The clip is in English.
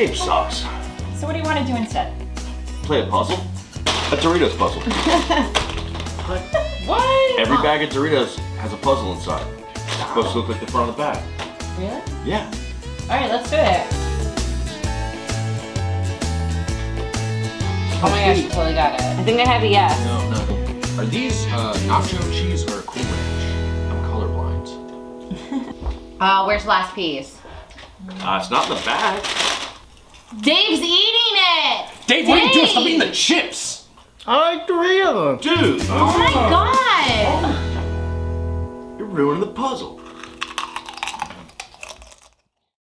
game sucks. So what do you want to do instead? Play a puzzle? A Doritos puzzle. What? Every bag of Doritos has a puzzle inside. It's supposed to look like the front of the bag. Really? Yeah. Alright, let's do it. Oh my gosh, you totally got it. I think I have a yes. No. Are these nacho cheese or Cool Ranch? I'm colorblind. Where's the last piece? It's not in the bag. Dave's eating it! Dave, what are you doing? Stop eating the chips! I like 3 of them. Dude! Oh my god! You're ruining the puzzle.